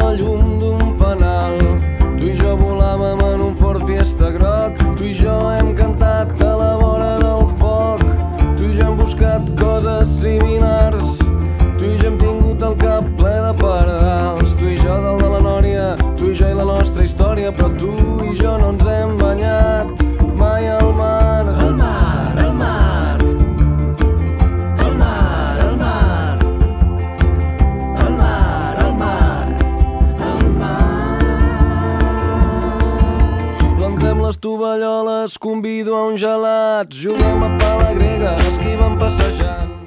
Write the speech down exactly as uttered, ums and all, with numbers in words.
la llum d'un fanal. Tu i jo volàvem en un Ford Fiesta groc, tu i jo hem cantat a la vora del foc, tu i jo hem buscat coses similars, tu i jo hem tingut el cap ple de pardals, tu i jo dalt de la nòria, tu i jo i la nostra història, però tu i jo no ens hem banyat mai al mar. El mar, el mar, el mar, el mar, el mar, el mar, el mar. Plantem les tovalloles, convido a un gelat, juguem a pala grega, esquivem passejant.